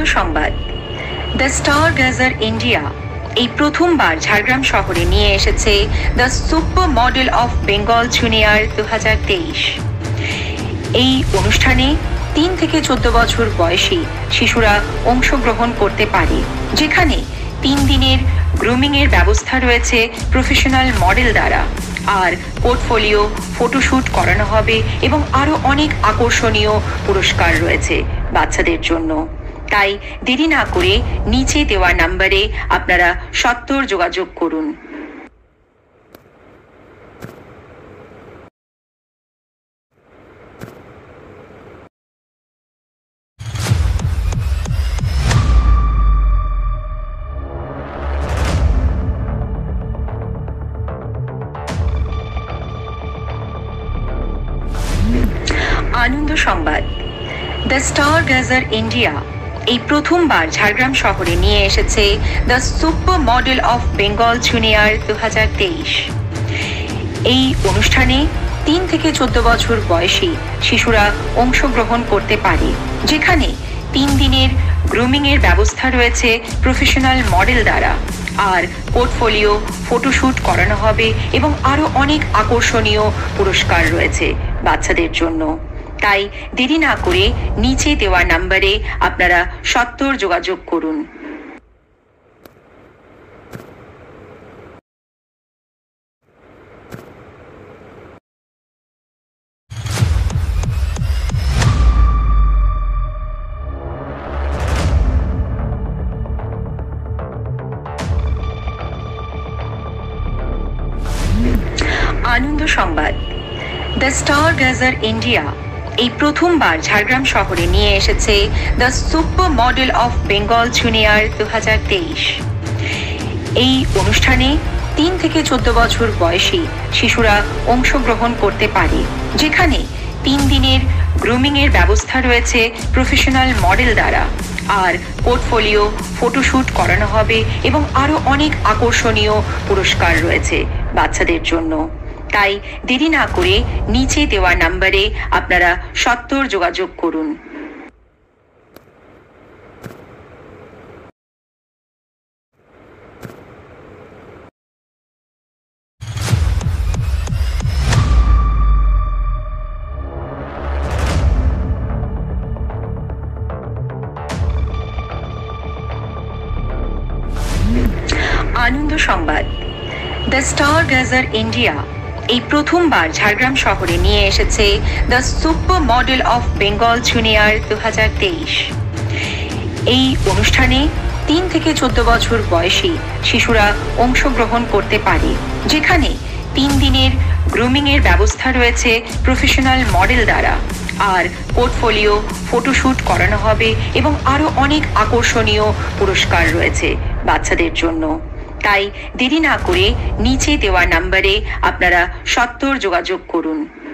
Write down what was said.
সংবাদ। The star গ্যাজার India এই প্রথমবার ঝাড়গ্রাম শহরে নিয়ে এসেছে the supermodel of Bengal junior 2023। এই অনুষ্ঠানে 3 থেকে 14 বছর বয়সী শিশুরা অংশগ্রহণ করতে পারে, যেখানে 3 দিনের গ্রুমিংয়ের ব্যবস্থা রয়েছে প্রফেশনাল মডেল দ্বারা, আর পোর্টফোলিও ফটোশ্যুট করানো হবে এবং আরও অনেক আকর্ষণীয় পুরস্কার রয়েছে বাচ্চাদের জন্য। তাই দেরি না করে নিচে দেওয়া নম্বরে আপনারা সত্বর যোগাযোগ করুন। আনন্দ সংবাদ। দ্য স্টার গ্যাজার ইন্ডিয়া এই প্রথমবার ঝাড়গ্রাম শহরে নিয়ে এসেছে the supermodel of Bengal junior 2023। এই অনুষ্ঠানে 3 থেকে 14 বছর বয়সী শিশুরা অংশগ্রহণ করতে পারে, যেখানে 3 দিনের গ্রুমিংয়ের ব্যবস্থা রয়েছে প্রফেশনাল মডেল দ্বারা, আর পোর্টফোলিও ফটোশ্যুট করানো হবে এবং আরও অনেক আকর্ষণীয় পুরস্কার রয়েছে বাচ্চাদের জন্য। তাই দেরি না করে নিচে দেওয়া নম্বরে আপনারা সত্বর যোগাযোগ করুন। আনন্দ সংবাদ। দ্য স্টার গ্যাজার ইন্ডিয়া এই প্রথমবার ঝাড়গ্রাম শহরে নিয়ে এসেছে the supermodel of Bengal junior 2023। এই অনুষ্ঠানে 3 থেকে 14 বছর বয়সী শিশুরা অংশগ্রহণ করতে পারে, যেখানে 3 দিনের গ্রুমিংয়ের ব্যবস্থা রয়েছে প্রফেশনাল মডেল দ্বারা, আর পোর্টফোলিও ফটোশ্যুট করানো হবে এবং আরও অনেক আকর্ষণীয় পুরস্কার রয়েছে বাচ্চাদের জন্য। তাই দেরি না করে নিচে দেওয়া নম্বরে আপনারা সত্বর যোগাযোগ করুন। আনন্দ সংবাদ। দ্য স্টার গ্যাজার ইন্ডিয়া এই প্রথমবার ঝাড়গ্রাম শহরে নিয়ে এসেছে the supermodel of Bengal junior 2023। এই অনুষ্ঠানে 3 থেকে 14 বছর বয়সী শিশুরা অংশগ্রহণ করতে পারে, যেখানে 3 দিনের গ্রুমিংয়ের ব্যবস্থা রয়েছে প্রফেশনাল মডেল দ্বারা, আর পোর্টফোলিও ফটোশ্যুট করানো হবে এবং আরও অনেক আকর্ষণীয় পুরস্কার রয়েছে বাচ্চাদের জন্য। তাই দেরি না করে নিচে দেওয়া নম্বরে আপনারা সত্বর যোগাযোগ করুন।